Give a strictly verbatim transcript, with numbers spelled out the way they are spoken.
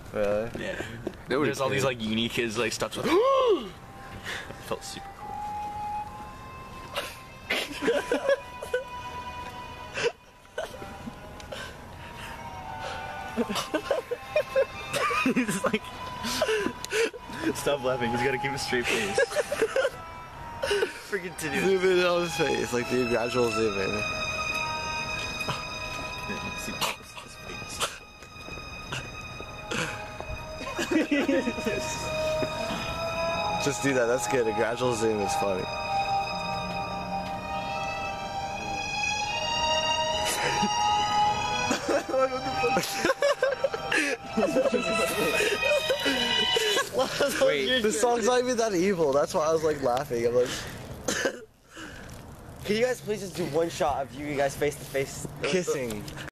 Really? Yeah. Nobody There's all these cared. like uni kids like stopped. Like, it felt super cool. He's like, stop laughing. He's gotta keep a straight face. Freaking continue. Zoom in on his face, like the gradual zoom in. See his face. Just do that, that's good. A gradual zoom is funny. Wait, The song's not even that evil, that's why I was like laughing. I'm like, can you guys please just do one shot of you guys face to face? kissing.